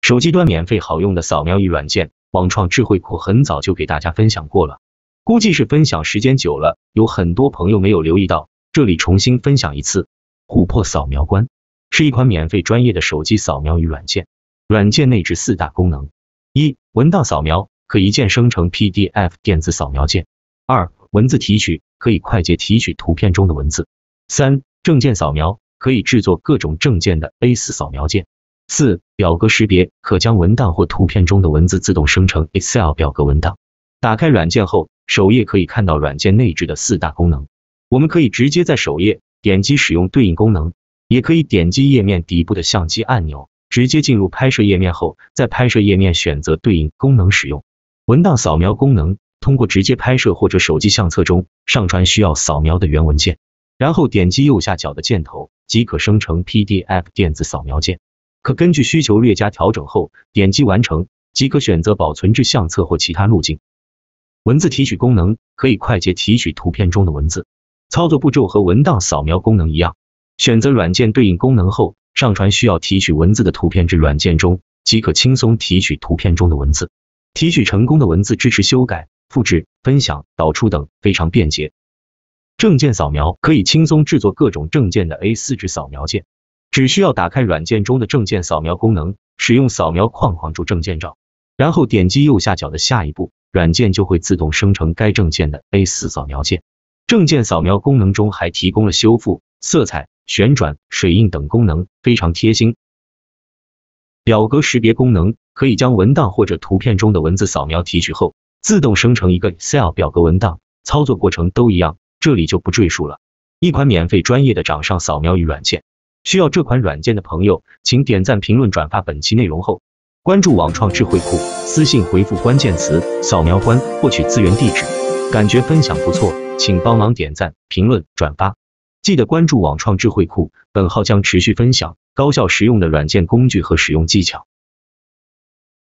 手机端免费好用的扫描仪软件，网创智慧库很早就给大家分享过了，估计是分享时间久了，有很多朋友没有留意到，这里重新分享一次。琥珀扫描官是一款免费专业的手机扫描仪软件，软件内置4大功能： 1. 文档扫描，可一键生成 PDF 电子扫描件； 2. 文字提取，可以快捷提取图片中的文字； 3. 证件扫描，可以制作各种证件的 A4 扫描件； 4. 表格识别，可将文档或图片中的文字自动生成 Excel 表格文档。打开软件后，首页可以看到软件内置的4大功能，我们可以直接在首页点击使用对应功能，也可以点击页面底部的相机按钮，直接进入拍摄页面后，在拍摄页面选择对应功能使用。文档扫描功能，通过直接拍摄或者手机相册中上传需要扫描的原文件，然后点击右下角的箭头即可生成 PDF 电子扫描件，可根据需求略加调整后点击完成，即可选择保存至相册或其他路径。文字提取功能，可以快捷提取图片中的文字，操作步骤和文档扫描功能一样，选择软件对应功能后，上传需要提取文字的图片至软件中，即可轻松提取图片中的文字。提取成功的文字支持修改、复制、分享、导出等，非常便捷。证件扫描，可以轻松制作各种证件的 A4 纸扫描件，只需要打开软件中的证件扫描功能，使用扫描框框住证件照，然后点击右下角的下一步，软件就会自动生成该证件的 A4 扫描件。证件扫描功能中还提供了修复、色彩、旋转、水印等功能，非常贴心。表格识别功能，可以将文档或者图片中的文字扫描提取后，自动生成一个 Excel 表格文档，操作过程都一样，这里就不赘述了。一款免费专业的掌上扫描仪软件，需要这款软件的朋友，请点赞、评论、转发本期内容后，关注网创智慧库，私信回复关键词扫描官获取资源地址。感觉分享不错，请帮忙点赞、评论、转发。记得关注网创智慧库，本号将持续分享高效实用的软件工具和使用技巧。